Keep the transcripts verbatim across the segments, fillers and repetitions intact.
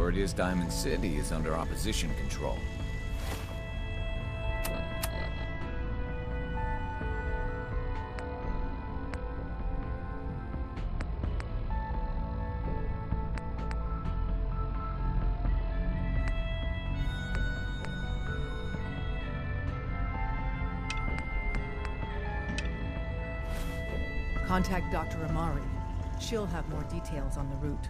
word is Diamond City is under opposition control. Contact Doctor Amari. She'll have more details on the route.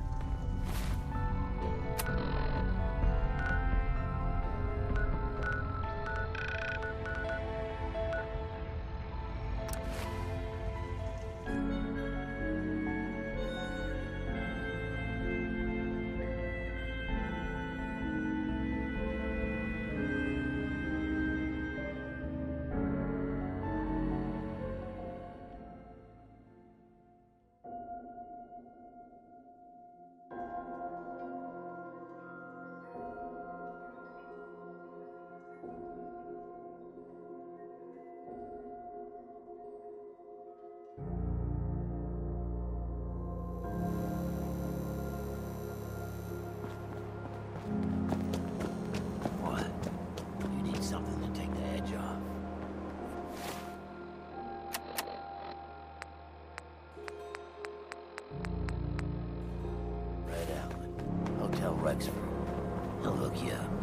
I'll hook you up.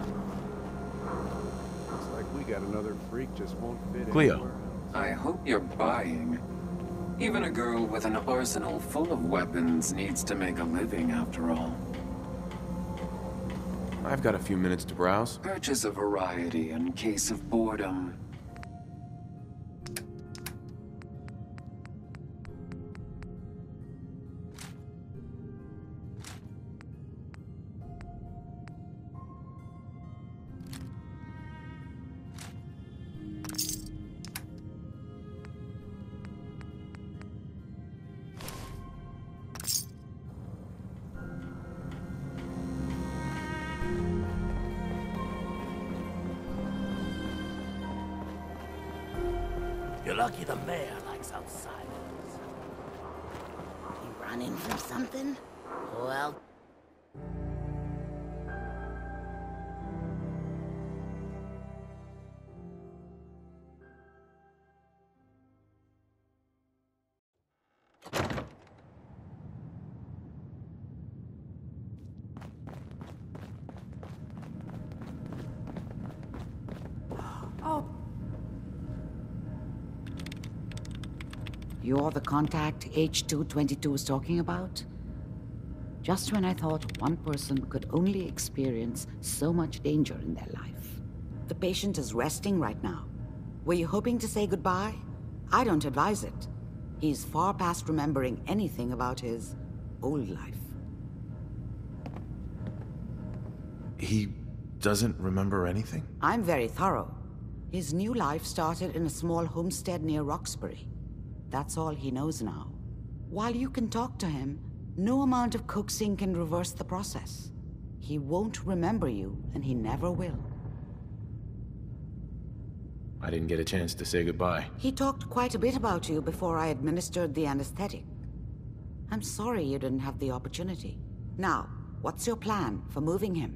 Looks like we got another freak just won't fit Cleo. anywhere. I hope you're buying. Even a girl with an arsenal full of weapons needs to make a living after all. I've got a few minutes to browse. Purchase a variety in case of boredom. You're lucky the mayor likes outsiders. You running from something? Well... Oh. You're the contact H two twenty-two is talking about? Just when I thought one person could only experience so much danger in their life. The patient is resting right now. Were you hoping to say goodbye? I don't advise it. He's far past remembering anything about his old life. He doesn't remember anything? I'm very thorough. His new life started in a small homestead near Roxbury. That's all he knows now. While you can talk to him, no amount of coaxing can reverse the process. He won't remember you, and he never will. I didn't get a chance to say goodbye. He talked quite a bit about you before I administered the anesthetic. I'm sorry you didn't have the opportunity. Now, what's your plan for moving him?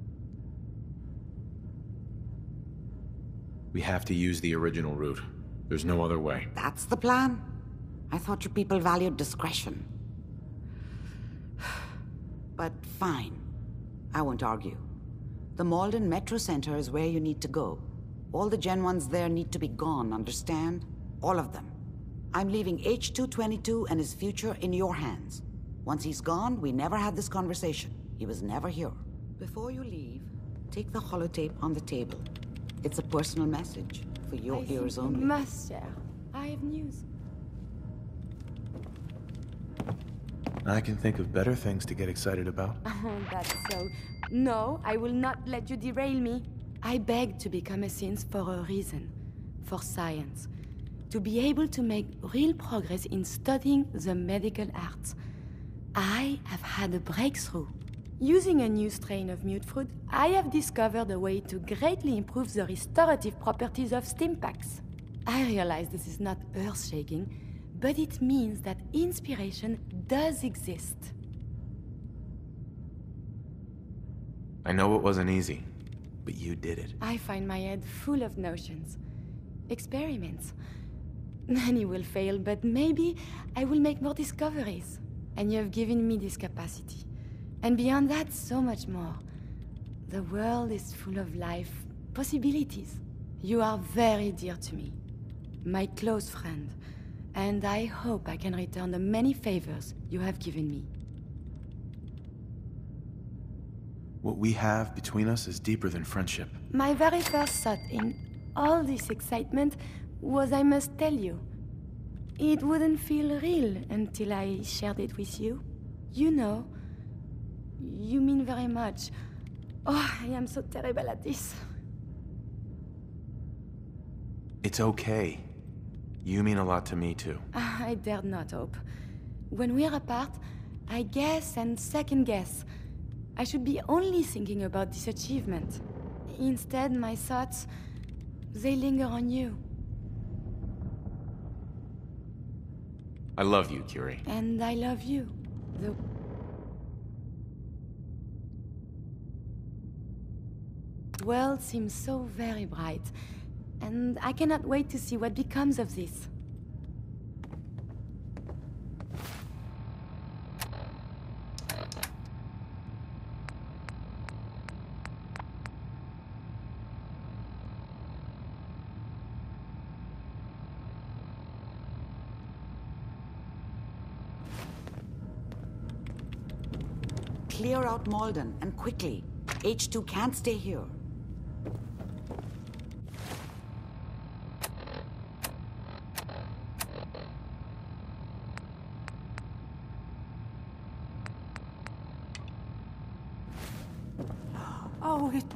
We have to use the original route. There's no other way. That's the plan? I thought your people valued discretion. But fine. I won't argue. The Malden Metro Center is where you need to go. All the Gen ones there need to be gone, understand? All of them. I'm leaving H two twenty-two and his future in your hands. Once he's gone, we never had this conversation. He was never here. Before you leave, take the holotape on the table. It's a personal message. For your I ears think only. you must share. I have news. I can think of better things to get excited about. Oh, that's so. No, I will not let you derail me. I begged to become a synth for a reason. For science. To be able to make real progress in studying the medical arts. I have had a breakthrough. Using a new strain of mute fruit, I have discovered a way to greatly improve the restorative properties of stimpaks. I realize this is not earth-shaking, but it means that inspiration does exist. I know it wasn't easy, but you did it. I find my head full of notions. Experiments. Many will fail, but maybe I will make more discoveries. And you have given me this capacity. And beyond that, so much more. The world is full of life, possibilities. You are very dear to me. My close friend. And I hope I can return the many favors you have given me. What we have between us is deeper than friendship. My very first thought in all this excitement was I must tell you. It wouldn't feel real until I shared it with you. You know, you mean very much. Oh, I am so terrible at this. It's okay. You mean a lot to me, too. I dared not hope. When we're apart, I guess and second guess. I should be only thinking about this achievement. Instead, my thoughts, they linger on you. I love you, Curie. And I love you. The world seems so very bright, and I cannot wait to see what becomes of this. Clear out Malden, and quickly. H two can't stay here. Oh, it...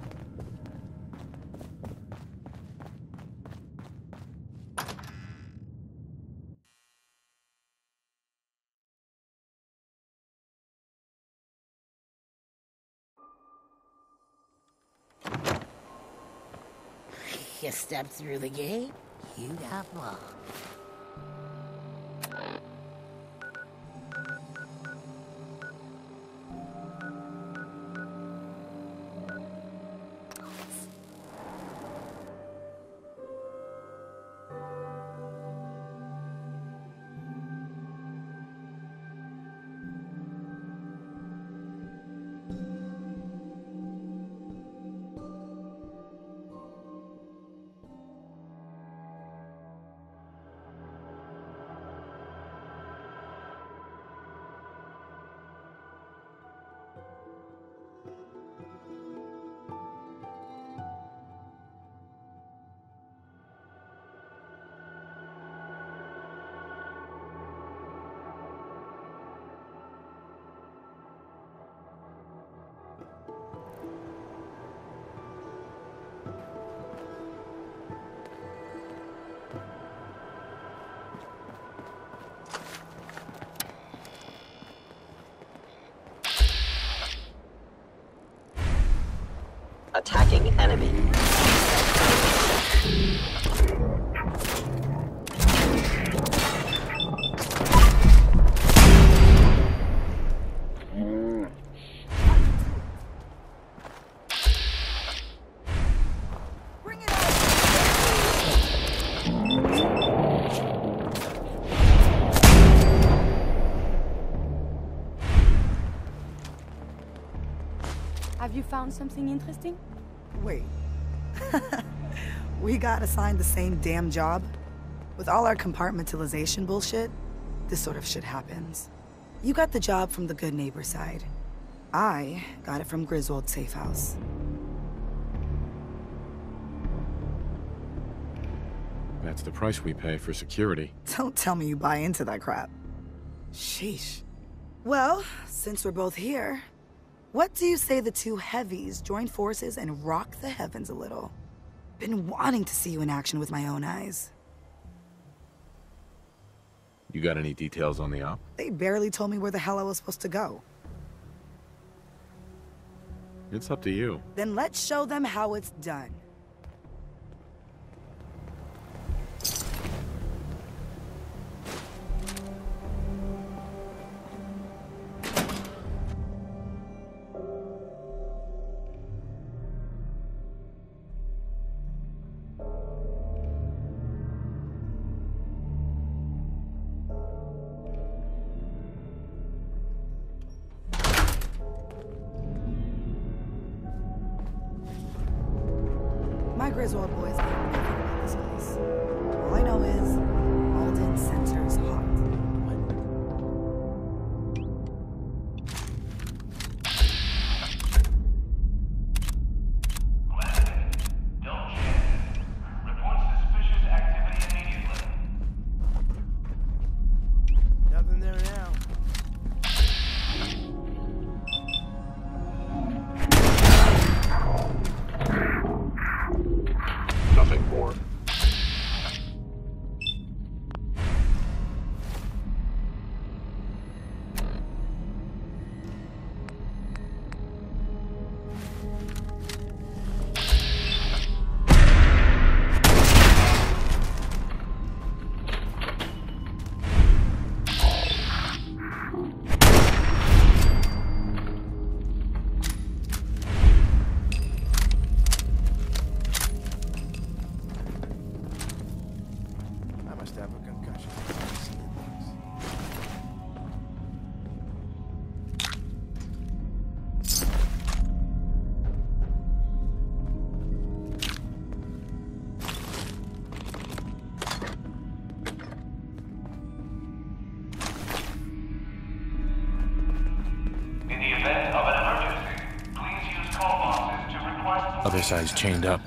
You step through the gate, you got fun. Attacking enemy. Bring it out! Have you found something interesting? Wait. We got assigned the same damn job? With all our compartmentalization bullshit, this sort of shit happens. You got the job from the good neighbor side. I got it from Griswold's safe house. That's the price we pay for security. Don't tell me you buy into that crap. Sheesh. Well, since we're both here, what do you say the two heavies join forces and rock the heavens a little? Been wanting to see you in action with my own eyes. You got any details on the op? They barely told me where the hell I was supposed to go. It's up to you. Then let's show them how it's done. Griswold boys know nothing about this place. All I know is Malden Center's hot. Nothing there now. Nothing more. I must have a concussion. In the event of an emergency, please use call boxes to request... Other side's chained up.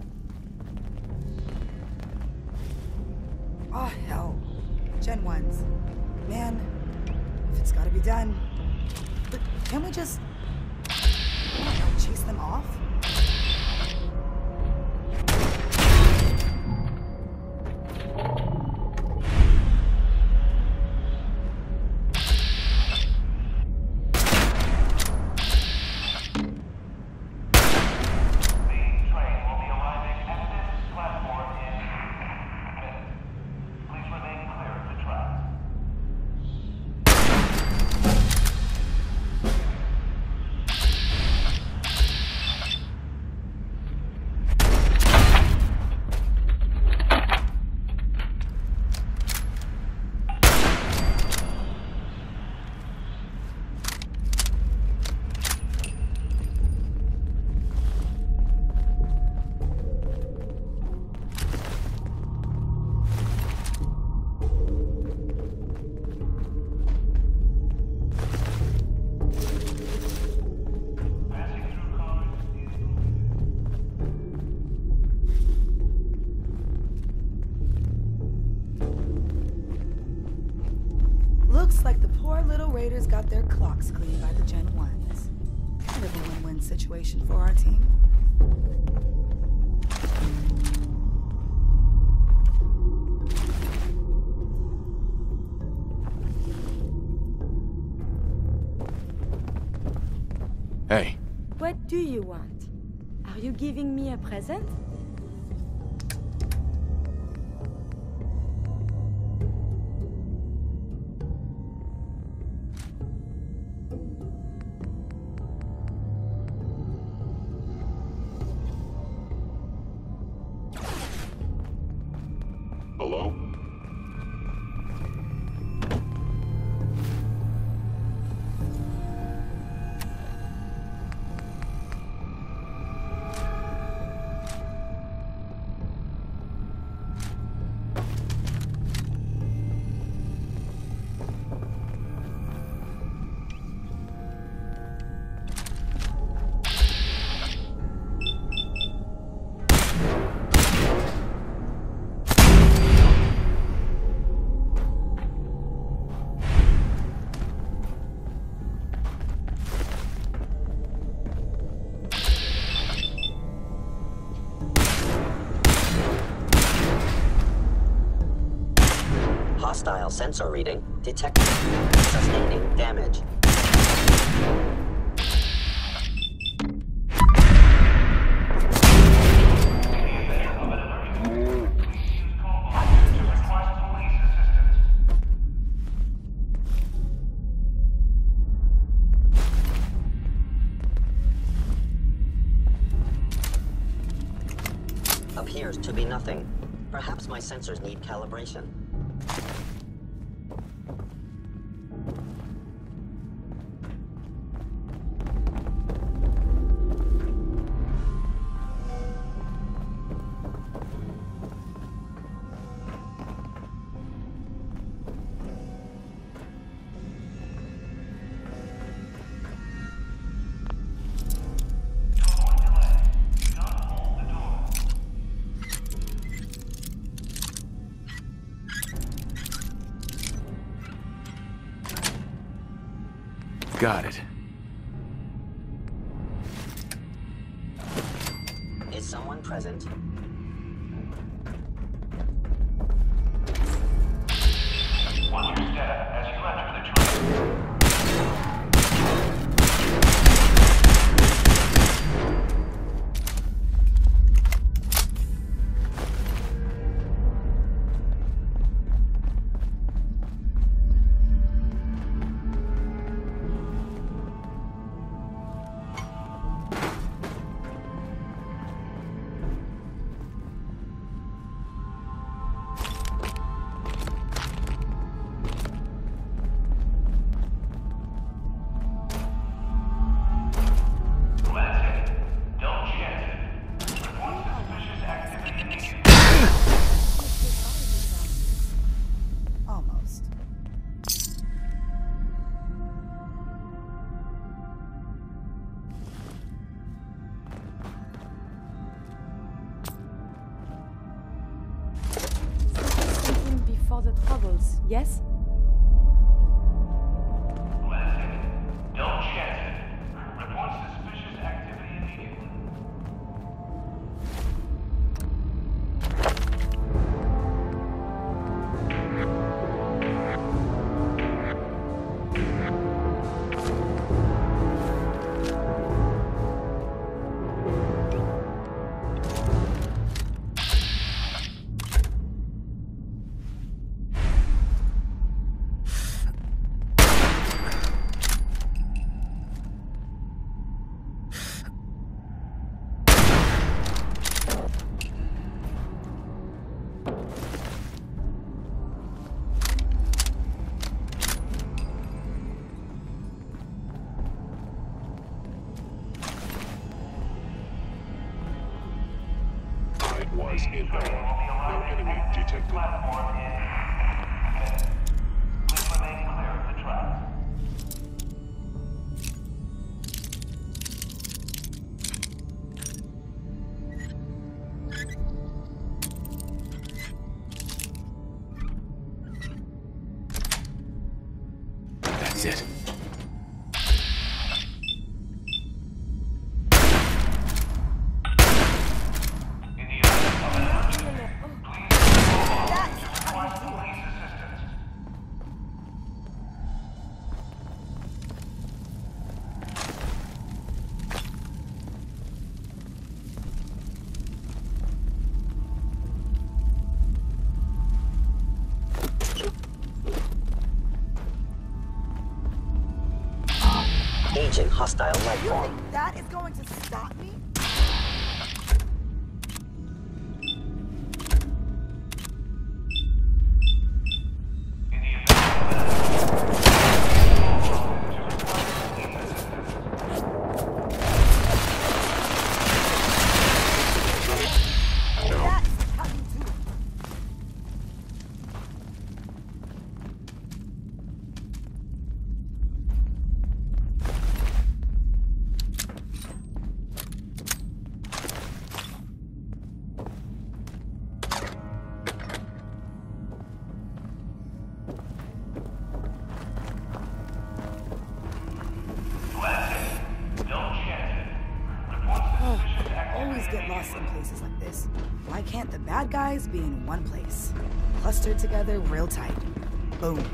Oh, hell. Gen ones. Man, if it's gotta be done. But can we just... I don't know, chase them off? The train will be arriving at this platform in minutes. Please remain clear of the tracks. Passing through cars is... Looks like the poor little raiders got their clocks cleaned by the Gen ones. Kind of a win-win situation for our team. Hey, What do you want? Are you giving me a present? Hello? Hostile sensor reading detected. Sustaining damage. Appears to be nothing. Perhaps my sensors need calibration. got it. Is someone present? Watch your step as you enter the train. Almost. Something before the troubles, yes? Don't chance it. Report suspicious activity immediately. Was inbound. No enemy detected. Platform in. Please remain clear of the tracks. That's it. Aging hostile life You form. think that is going to stop me? Always get lost in places like this. Why can't the bad guys be in one place? Clustered together real tight. Boom.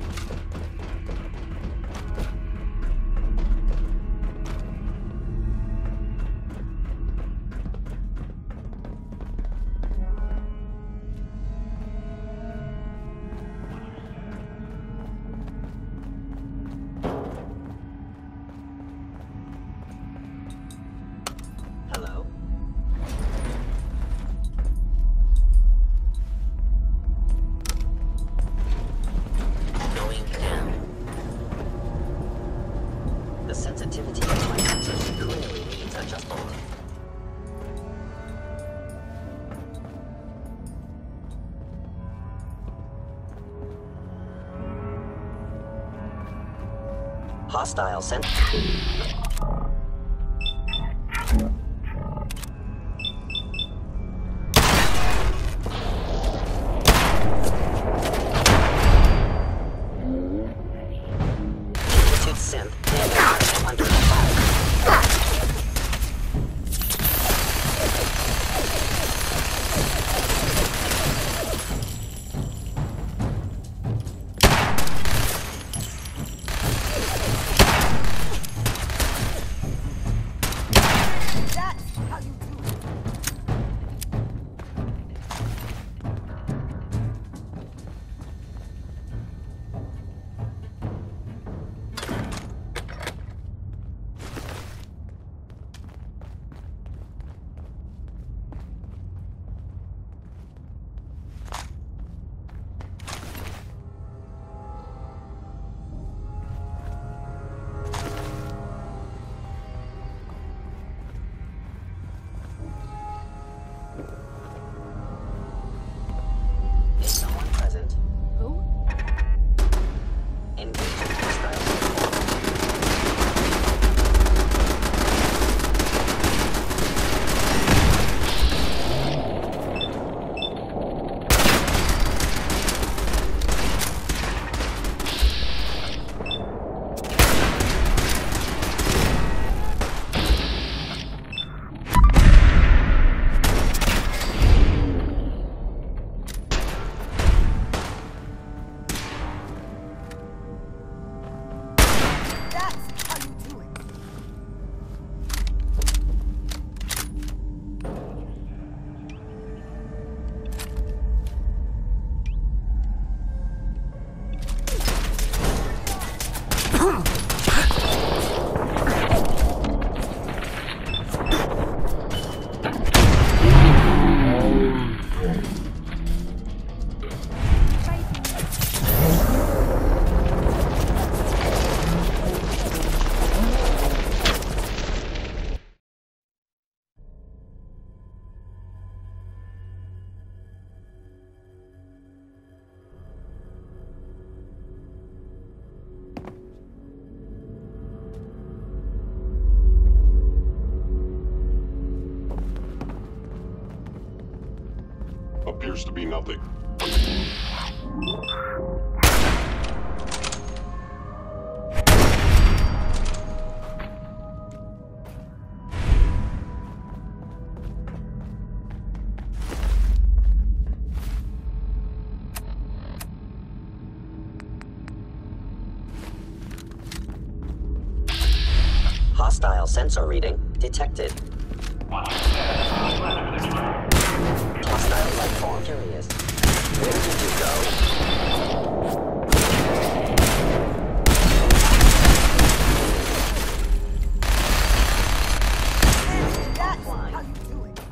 Hello? Going down. The sensitivity of my sensors clearly needs adjustment. Hostile sent. Synth. Is someone present? Who? Engaging hostile. Appears to be nothing. Hostile sensor reading detected. Hostile life form. Curious. Where did you go? That's how you do it.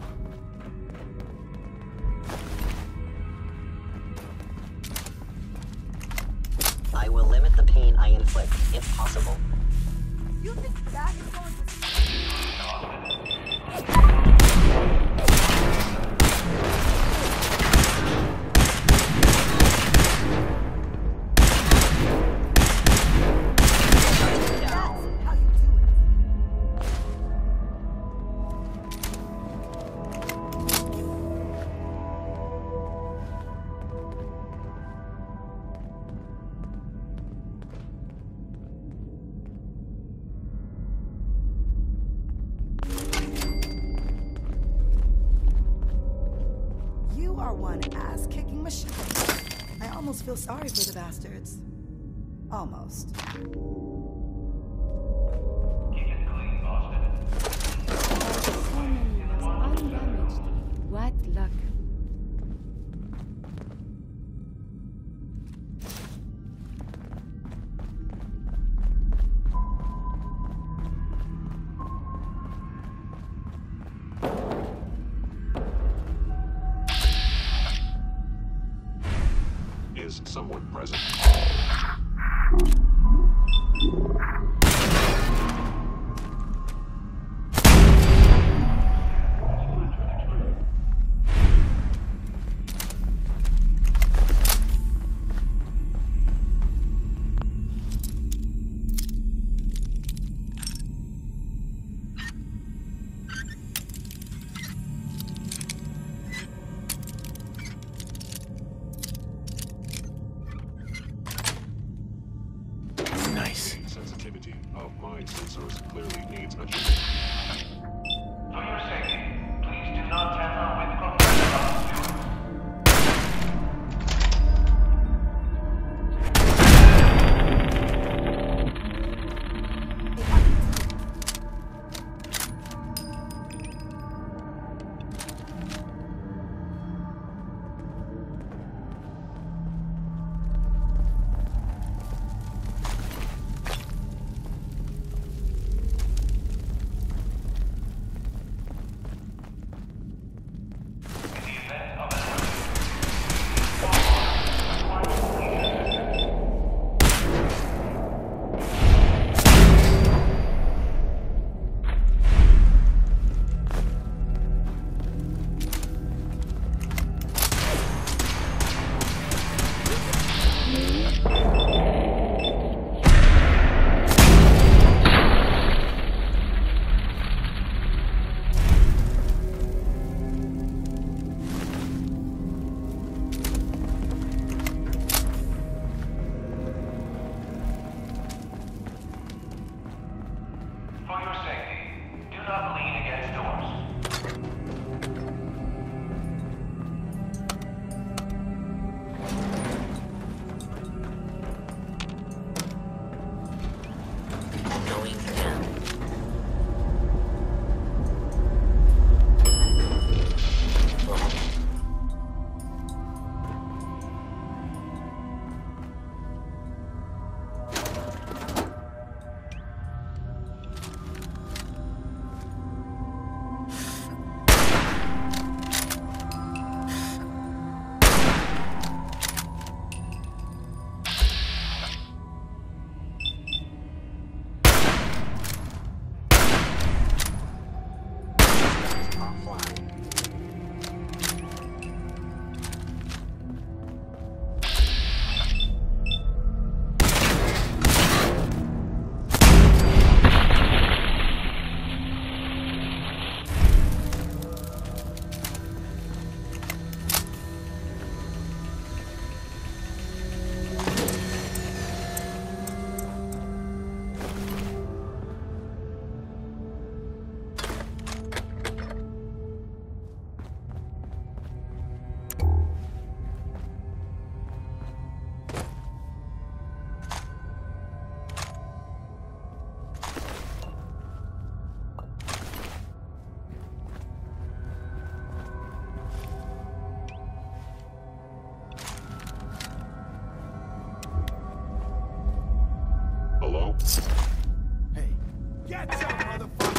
I will limit the pain I inflict, if possible. You think that is going to... One ass-kicking machine. I almost feel sorry for the bastards. Almost. Keep it clean, Boston. So many years, undamaged. What luck. Is someone present? Sensitivity. Hello? Hey, get down, motherfucker!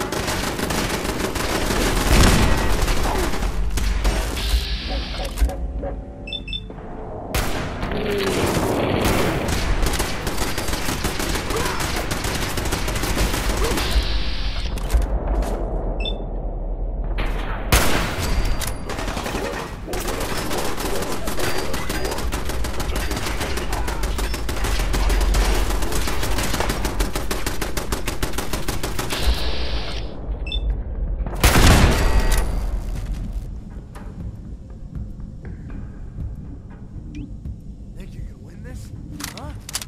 Think you can win this? Huh?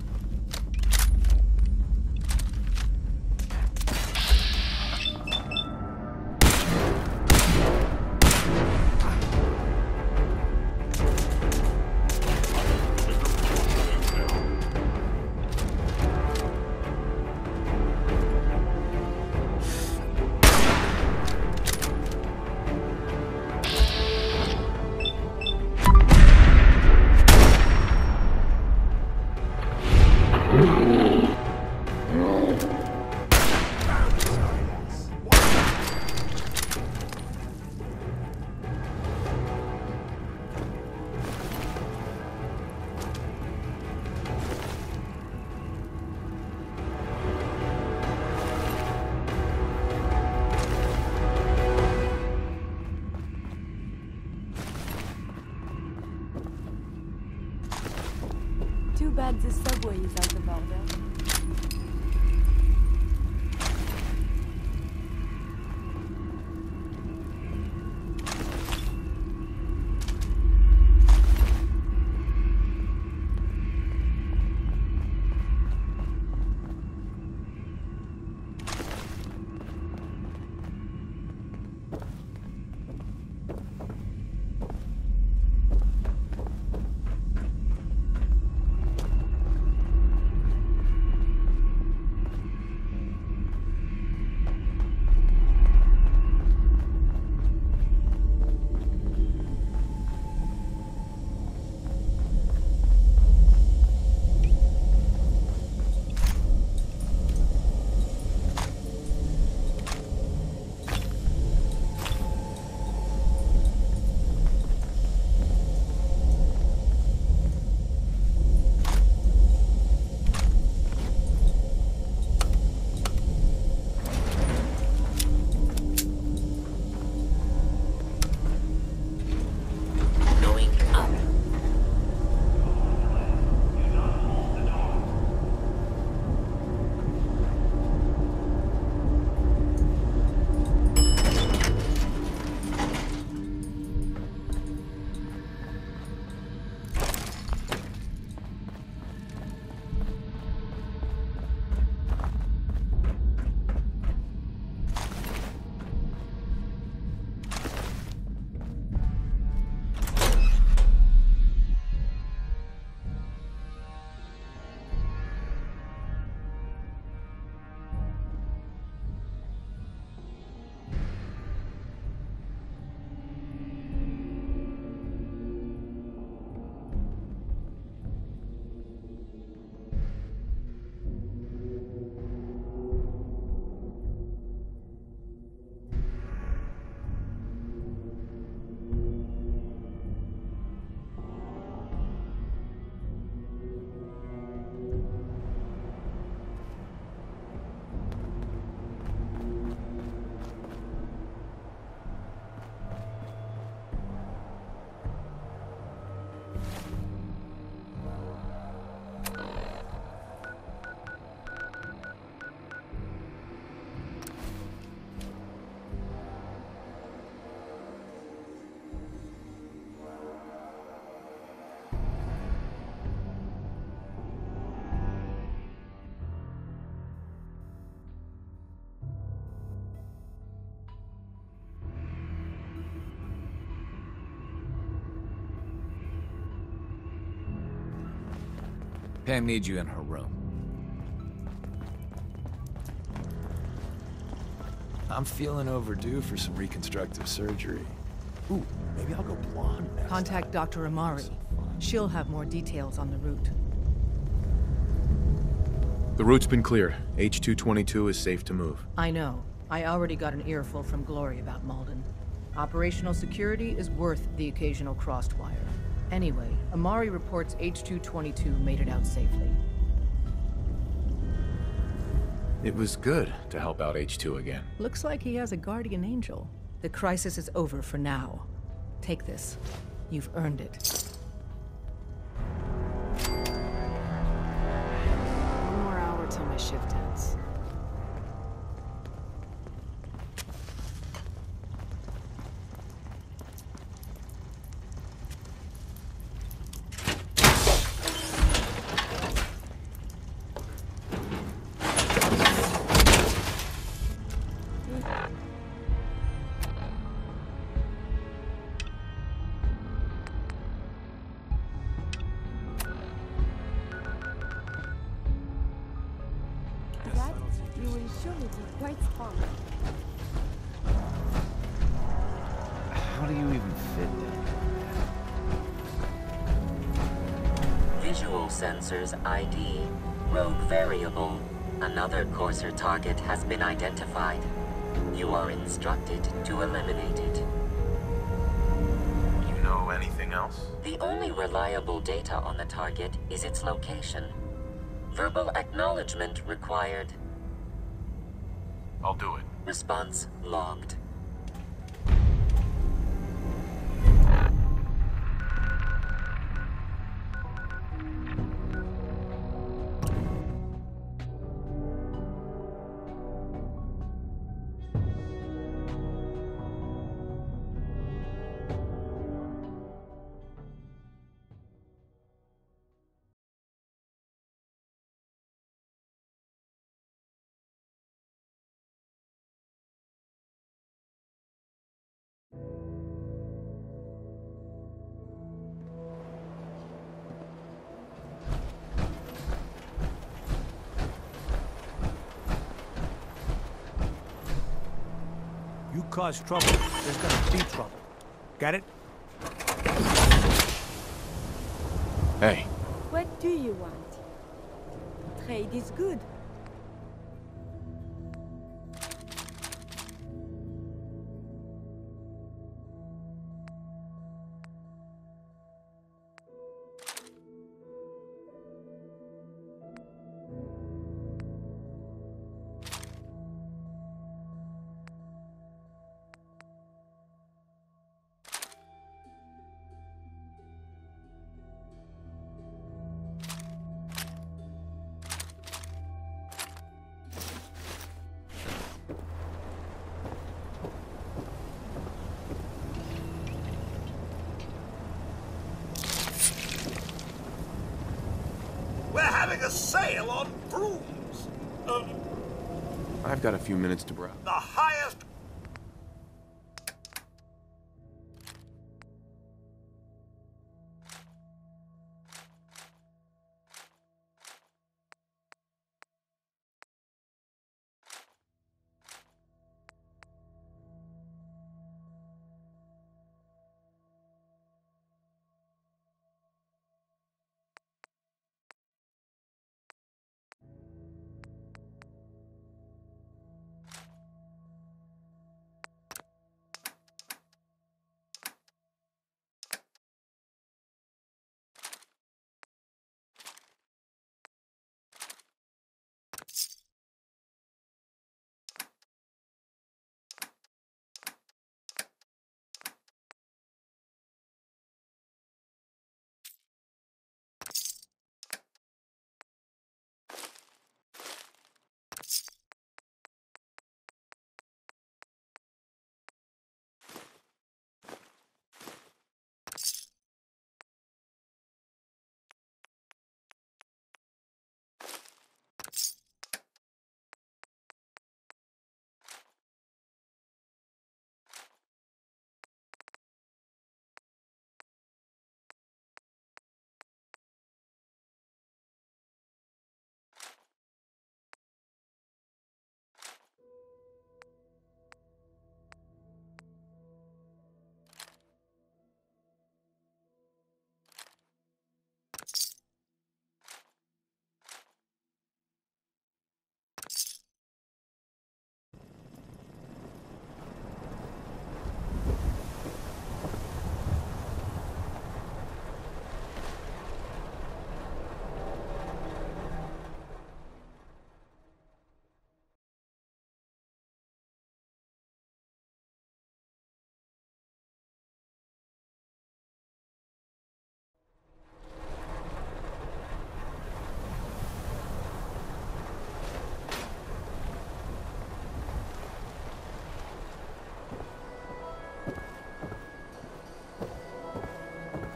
Too bad the subway is out of order. Pam needs you in her room. I'm feeling overdue for some reconstructive surgery. Ooh, maybe I'll go blonde next Contact time. Doctor Amari. She'll have more details on the route. The route's been cleared. H two twenty-two is safe to move. I know. I already got an earful from Glory about Malden. Operational security is worth the occasional crossed wire. Anyway, Amari reports H two twenty-two made it out safely. It was good to help out H two again. Looks like he has a guardian angel. The crisis is over for now. Take this. You've earned it. One more hour till my shift ends. How do you even fit down Visual sensors I D. Rogue variable. Another coarser target has been identified. You are instructed to eliminate it. You know anything else? The only reliable data on the target is its location. Verbal acknowledgement required. I'll do it. Response logged. You cause trouble, there's gonna be trouble. Got it? Hey. What do you want? Trade is good. We're having a sale on brooms. Uh, I've got a few minutes to browse. the highest...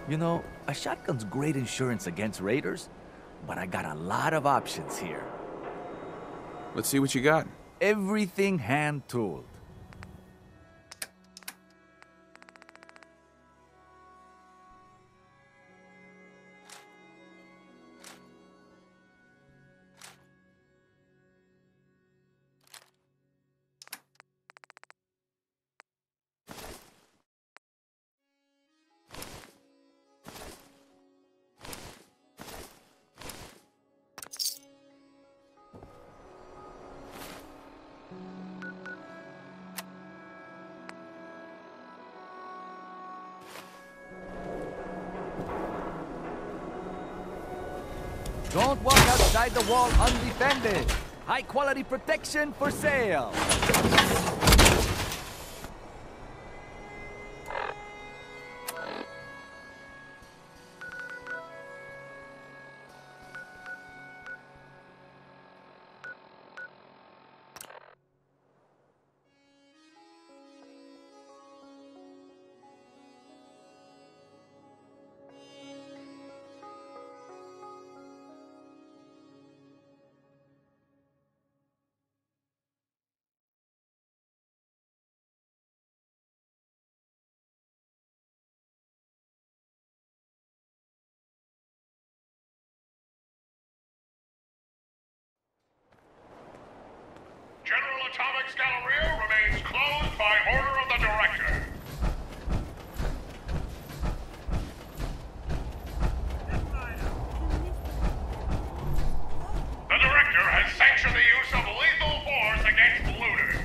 You know, a shotgun's great insurance against raiders, but I got a lot of options here. Let's see what you got. Everything hand-tooled. Don't walk outside the wall undefended. High quality protection for sale. General Atomics Galleria remains closed by order of the Director. The Director has sanctioned the use of lethal force against looters.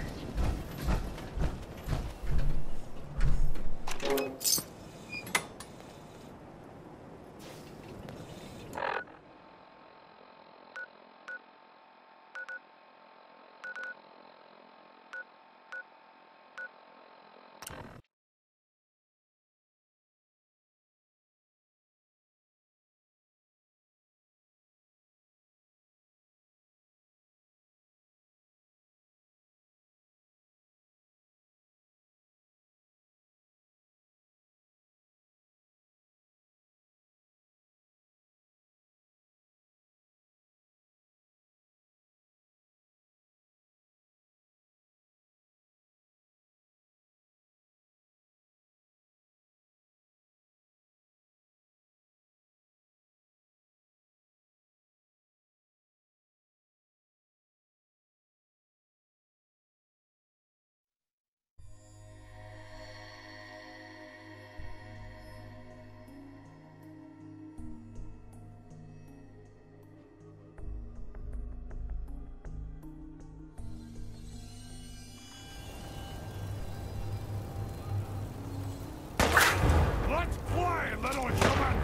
Let's fly, little human!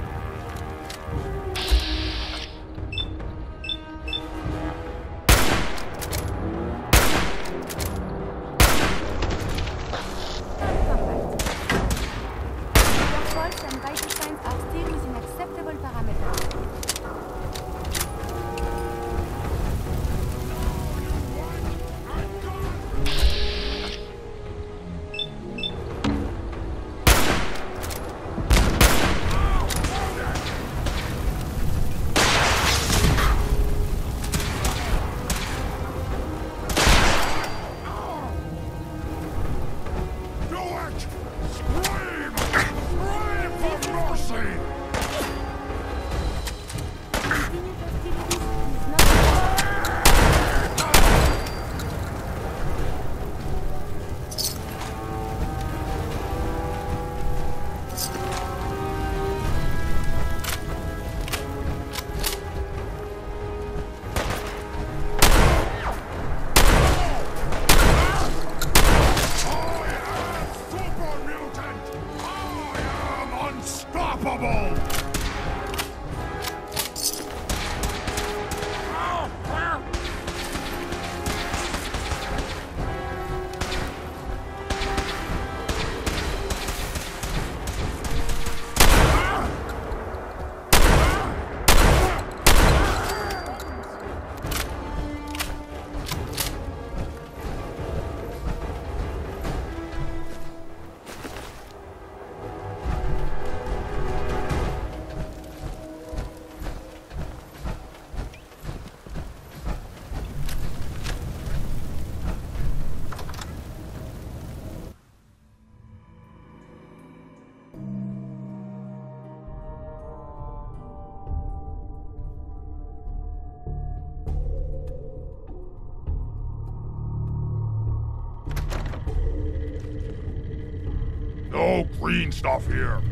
Your pulse and vital signs are still within acceptable parameters. Unstoppable! No green stuff here.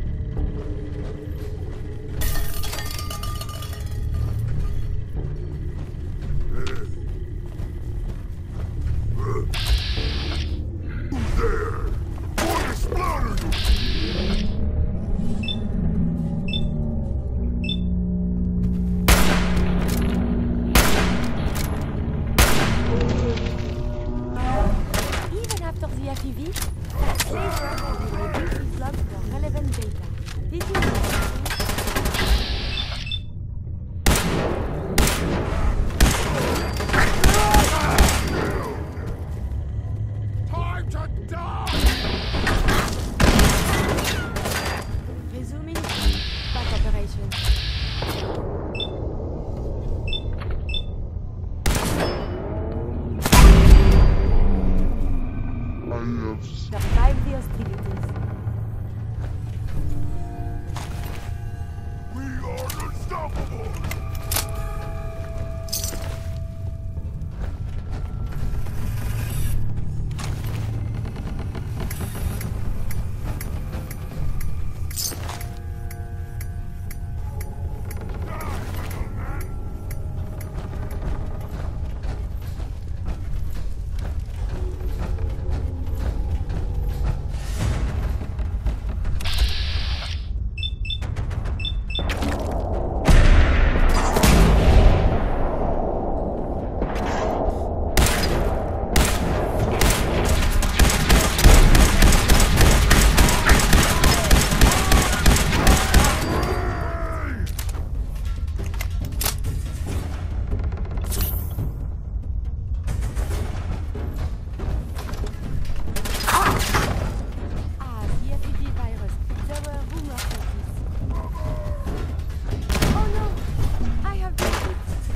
Who's there? Going to splatter you! Even after the F E V, that flavor will plug the relevant data. Did you know? Time to die! Resuming back operation. Survive the hostilities. We are unstoppable! Ah, the F E V virus. There were rumors of this. Oh no! I have been hit.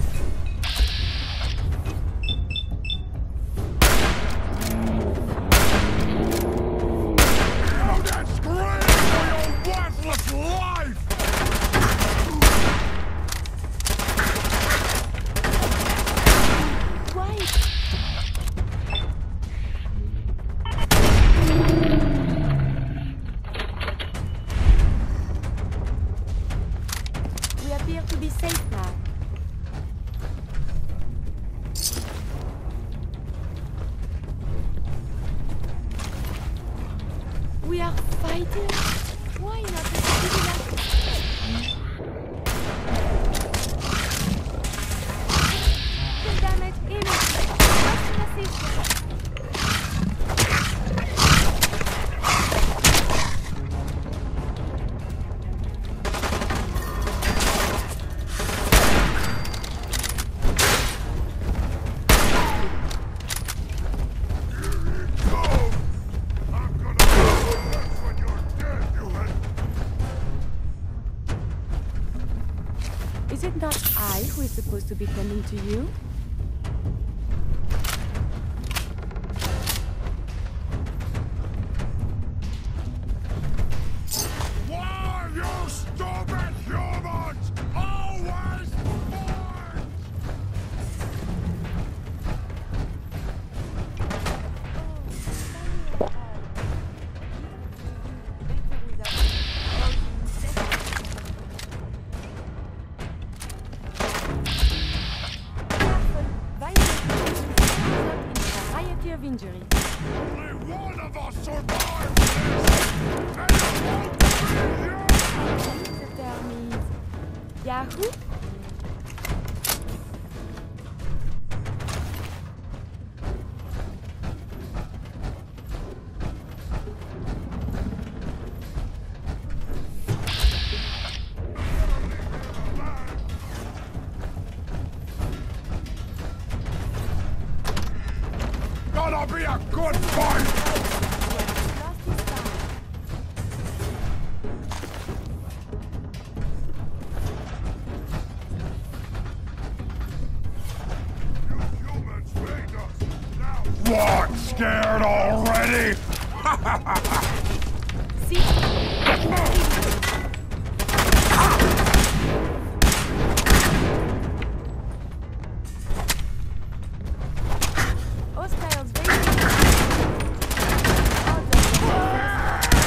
Now that scream for your worthless life! Why? We appear to be safe now. We are fighting? Why not speeding up? The damage image. Assassination. Is it not I who is supposed to be tending to you? Why, you stupid humans! Always fight! Variety of injury. Only one of us survived this! And it won't be you! The term is Yahoo? Gonna be a good fight! What? Scared already? Hostiles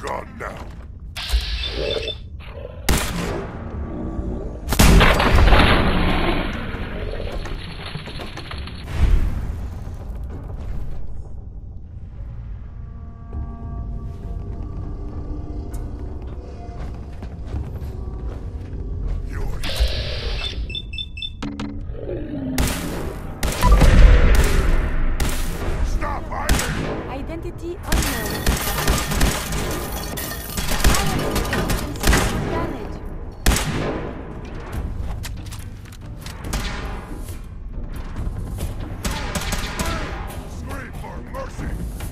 gone now. Identity unknown. Damage. Scream for mercy!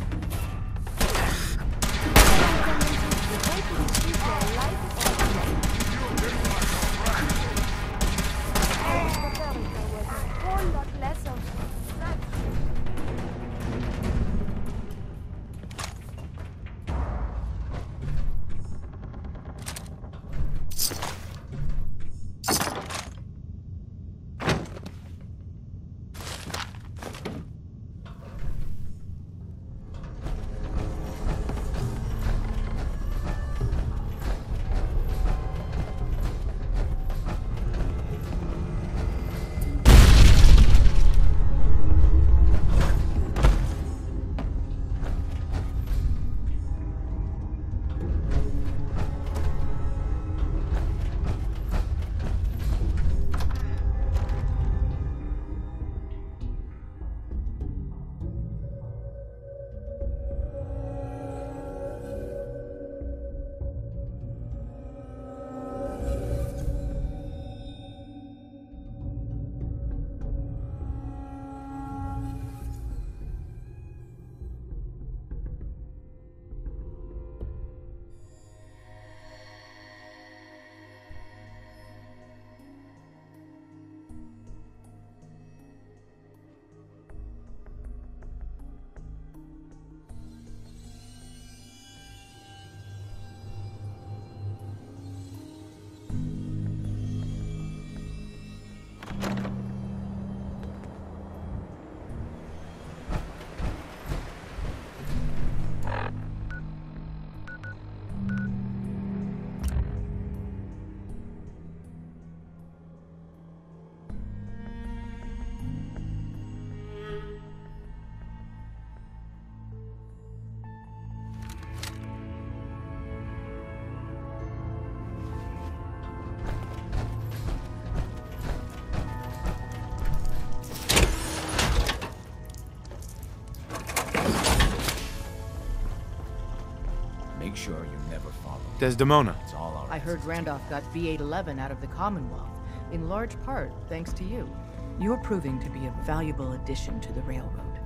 Sure you never follow. Desdemona. It's all our I heard Randolph got B eight eleven out of the Commonwealth, in large part thanks to you. You're proving to be a valuable addition to the railroad.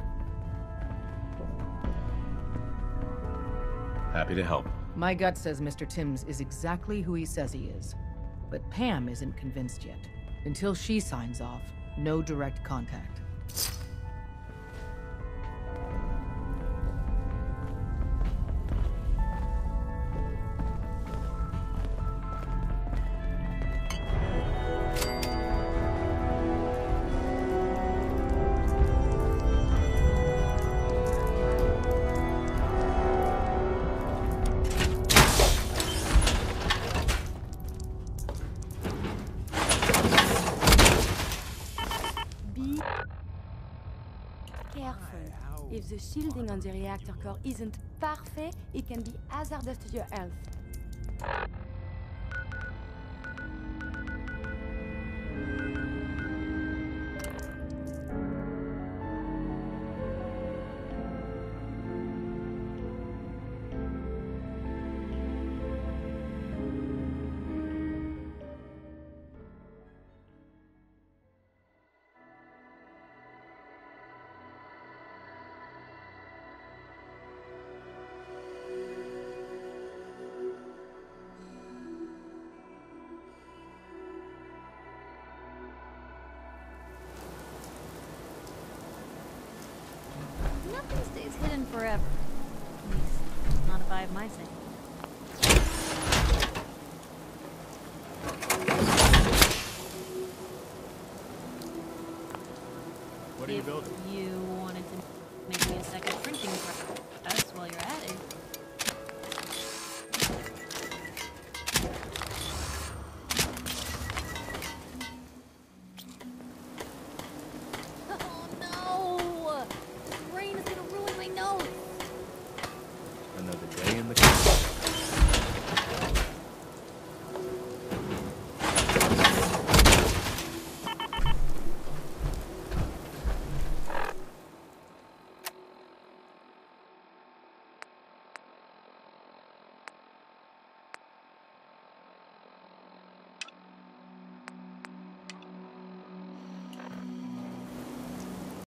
Happy to help. My gut says Mister Timms is exactly who he says he is. But Pam isn't convinced yet. Until she signs off, no direct contact. If the shielding on the reactor core isn't parfait, it can be hazardous to your health. Nothing stays hidden forever. At least, not if I have my say. What are you building? You